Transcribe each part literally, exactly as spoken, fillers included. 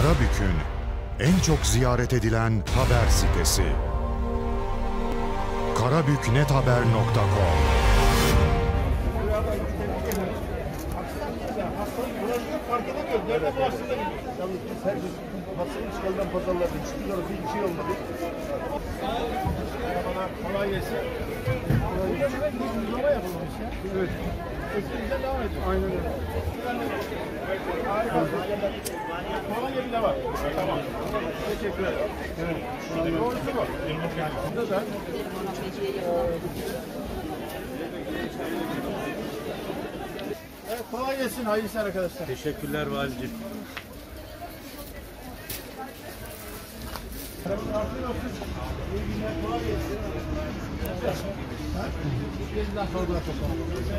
Karabük'ün en çok ziyaret edilen haber sitesi. karabüknethaber nokta com. Fark edemiyoruz. Nerede bu aslında gidiyoruz? Yalnız biz her gün hastanın çıkarılan pazarlarda hiçbir tarafı bir şey olmadı. Merhabalar, kolay gelsin. Kolay gelsin. Bir uygulama yapılmış ya. Evet. Eskiden devam ediyor. Aynen öyle. Harika. Kolonya bile var. Tamam. Teşekkür ederim. Evet. Doğrusu bu. Burada da evet, kolay gelsin. Hayırlı işler arkadaşlar. Teşekkürler Valiciğim. İyi günler, kolay gelsin. Yeniden sorgular toplama.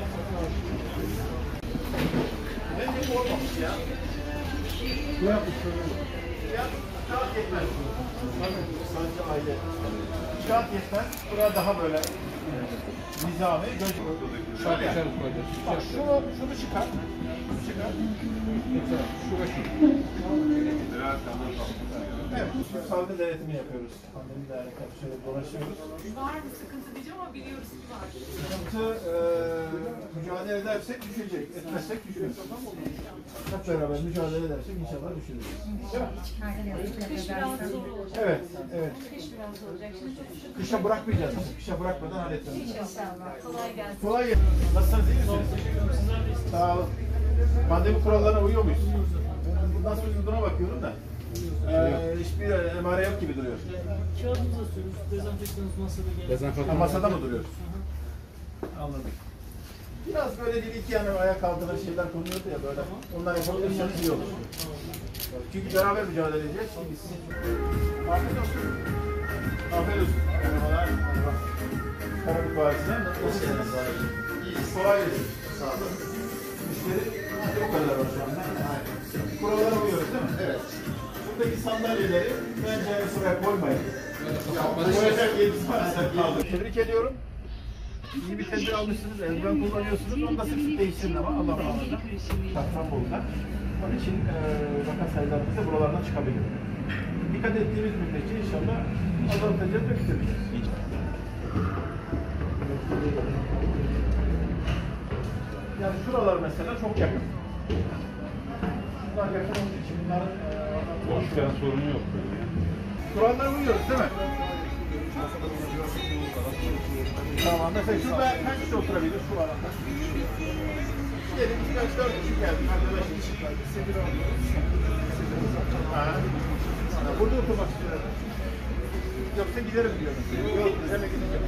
Ne diyeyim olmamış ya? Bu yapmış soruyorum. Ya kağıt yetmez. Sadece aile. Kağıt yetmez. Buraya daha böyle nizami. Şöyle yani. Bak şunu, şunu çıkar. Şunu çıkar. Şurası. Evet, salgın denetimi yapıyoruz. Pandemiyle alakalı şöyle dolaşıyoruz. Var mı sıkıntı diyeceğim ama biliyoruz ki var. Sıkıntı e, mücadele edersek düşecek, etmezsek düşürüz. Hep beraber mücadele edersek inşallah düşürürüz. Kış biraz zor olacak. Evet, evet. Kış biraz zor olacak. Şimdi çok şükür. Kışa bırakmayacağız. Kışa bırakmadan halletmemiz. İnşallah. Kolay gelsin. Kolay gelsin. Nasılsınız, iyi misiniz? Sağ olun. Pandemi kurallarına uyuyor muyuz? Bundan sonra yıldına bakıyorum da. Ee, hiçbir emare yok gibi duruyor. Kağıdımızı asıyoruz, dezenfektanımız masada geliyor. Ha, masada mı duruyor? Anladım. Biraz böyle bir iki yana ayağa kaldırır şeyler konuyordu ya böyle. Onlar yapabilirseniz iyi olur. Çünkü beraber mücadele edeceğiz. Biz. Afiyet olsun. Afiyet olsun. Merhabalar. Karabük Valisi'ne. Hoş geldiniz. İyiyiz. Kolay gelsin. Sağ olun. Müşteri o kadar var şu anda. Kurallara uyuyoruz değil mi? Evet. Buradaki sandalyeleri bence sıraya koymayın. Koyacak yerimiz varsa kaldı. Tebrik ediyorum. İyi bir tedbir almışsınız, eldiven kullanıyorsunuz. Onu da sık sık değiştirin ama Allah razı Safranbolu'da. Onun için e, vaka sayılarımız da buralardan çıkabilir. Dikkat ettiğimiz müddetçe inşallah azaltacağız ve bitireceğiz. Yani şuralar mesela çok yakın. Bunlar yakın olduğu için bunların e, boş veren sorunu yok böyle ya. kurallara uyuyoruz değil mi? Tamam. Mesela şurada kaç kişi oturabilir şu arada? Diyelim ki kaç dört kişi geldi. Arkadaş kişi geldi. Sekiz ha. Burada oturmak istiyorum. Yoksa giderim diyorum. Yok, demek gideceğim.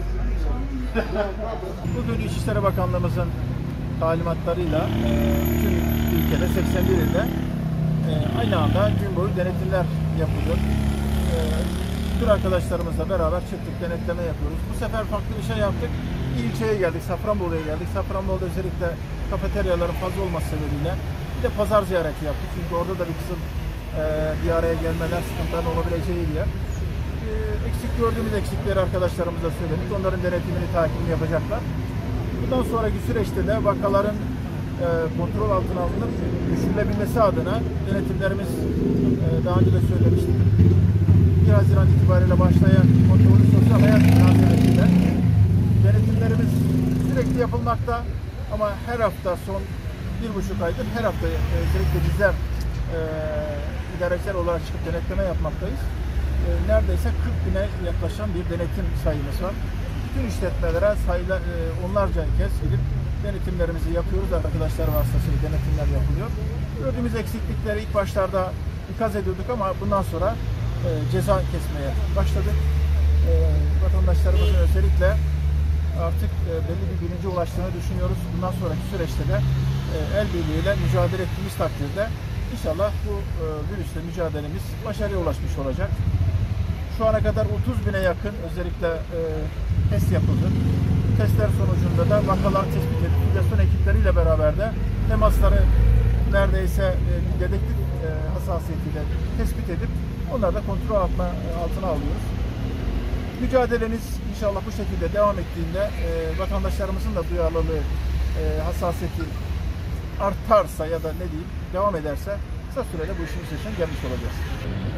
Bugün İçişleri Bakanlığımızın talimatlarıyla bütün ülkede seksen bir ilde aynı anda gün boyu denetimler yapılıyor. Müdür arkadaşlarımızla beraber çıktık, denetleme yapıyoruz. Bu sefer farklı bir şey yaptık. İlçeye geldik, Safranbolu'ya geldik. Safranbolu'da özellikle kafeteryaların fazla olması sebebiyle bir de pazar ziyareti yaptık. Çünkü orada da bir kısım e, bir araya gelmeler, sıkıntıların olabileceği yer. E, eksik gördüğümüz eksikleri arkadaşlarımıza söyledik. Onların denetimini, takibini yapacaklar. Bundan sonraki süreçte de vakaların e, kontrol altına alınıp düşürülebilmesi adına denetimlerimiz e, daha önce de söylemiştik. bir Haziran itibariyle başlayan kontrolü sosyal hayat münasebetiyle denetimlerimiz sürekli yapılmakta ama her hafta son bir buçuk aydır her hafta özellikle bizler e, idareciler olarak çıkıp denetleme yapmaktayız. E, neredeyse kırk bine yaklaşan bir denetim sayımız var. Bütün işletmelere sayıla, e, onlarca kez gidip denetimlerimizi yapıyoruz. Arkadaşlar vasıtasıyla denetimler yapılıyor. Gördüğümüz eksiklikleri ilk başlarda ikaz ediyorduk ama bundan sonra E, ceza kesmeye başladık. E, vatandaşlarımızın özellikle artık e, belli bir bilince ulaştığını düşünüyoruz. Bundan sonraki süreçte de e, el birliğiyle mücadele ettiğimiz takdirde inşallah bu e, virüsle mücadelemiz başarıya ulaşmış olacak. Şu ana kadar otuz bine yakın özellikle e, test yapıldı. Testler sonucunda da vakalar tespit edildi. Filyasyon ekipleriyle beraber de temasları neredeyse e, dedektif e, hassasiyetiyle tespit edip onları da kontrol altına, altına alıyoruz. Mücadelemiz inşallah bu şekilde devam ettiğinde e, vatandaşlarımızın da duyarlılığı, e, hassasiyeti artarsa ya da ne diyeyim devam ederse kısa sürede bu işin üstesinden gelmiş olacağız.